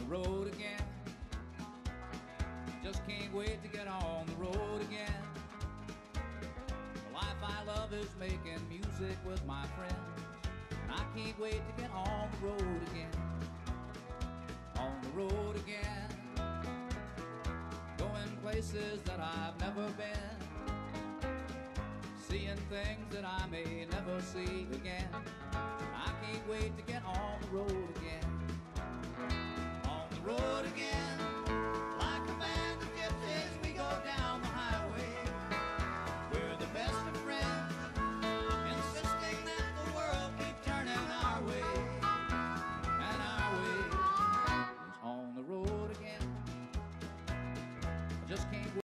the road again. Just can't wait to get on the road again. The life I love is making music with my friends, and I can't wait to get on the road again. On the road again, going places that I've never been, seeing things that I may never see again. I can't wait to get on the road again. On the road again.